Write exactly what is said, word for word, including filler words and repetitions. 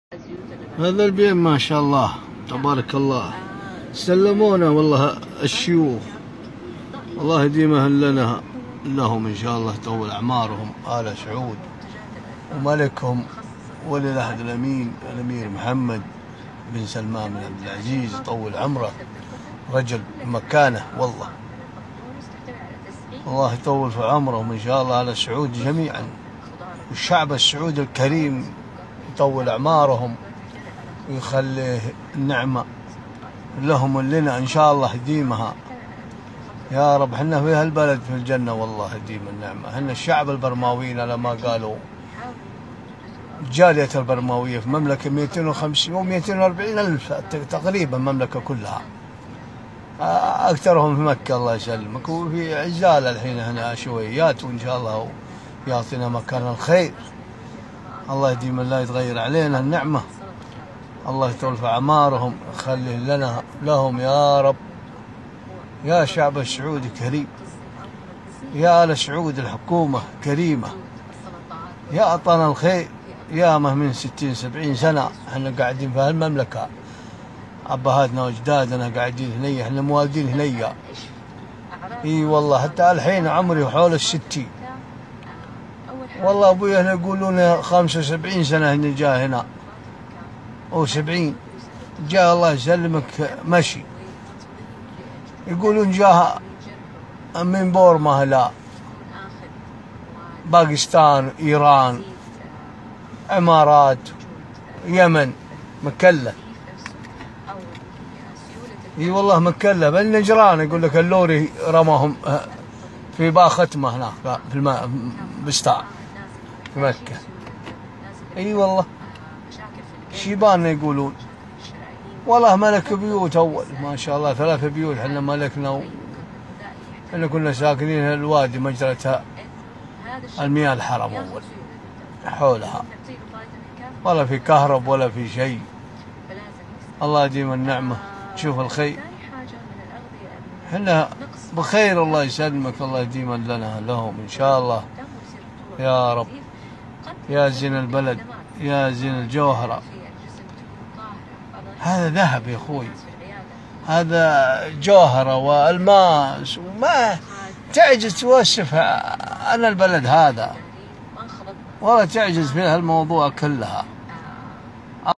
هذا البيت ما شاء الله تبارك الله، سلمونا والله الشيوخ، والله يديمها لنا لهم إن شاء الله، طول أعمارهم آل سعود وملكهم ولي العهد الأمين الأمير محمد بن سلمان بن عبد العزيز، طول عمره، رجل مكانه والله، الله يطول في عمرهم إن شاء الله على السعود جميعا، والشعب السعودي الكريم يطول أعمارهم ويخلي النعمة لهم ولنا إن شاء الله يديمها يا رب. حنا في هالبلد في الجنة والله يديم النعمة. حنا الشعب البرماويين على ما قالوا، جالية البرماوية في مملكة مئتين وخمسين ومئتين وأربعين ألف تقريبا، مملكة كلها أكثرهم في مكة الله يسلمك، وفي عزالة الحين هنا شويات، وإن شاء الله يعطينا مكان الخير. الله يديم، الله يتغير علينا النعمة، الله يطول في أعمارهم، يخليه لنا لهم يا رب. يا شعب السعودي كريم، يا آل سعود الحكومة كريمة، يا أعطانا الخير. يا ما من ستين سبعين سنة احنا قاعدين في هالمملكة، أبهاتنا وأجدادنا قاعدين هنيا، احنا موالدين هنيا. اي والله حتى الحين عمري حول الستين، والله أبويا هنا يقولون خمسة وسبعين سنة هنا جاء هنا، أو سبعين جاء الله يسلمك مشي، يقولون جاء من بورما، لا باكستان، إيران، إمارات، يمن، مكلة. اي والله مكلة، بل نجران يقول لك اللوري رماهم في باختمة هناك في الماء بستان في مكة. اي والله شيباننا يقولون، والله ملك بيوت أول ما شاء الله، ثلاث بيوت حنا ملكنا و... حنا كنا ساكنين الوادي مجرتها المياه الحرم أول حولها، ولا في كهرب ولا في شيء. الله يديم النعمة، تشوف الخير، حنا بخير الله يسلمك، الله يديم لنا لهم إن شاء الله يا رب. يا زين البلد، يا زين الجوهرة، هذا ذهب يا أخوي، هذا جوهرة والماس، وما تعجز توصف عن البلد هذا، ولا تعجز في هالموضوع كلها.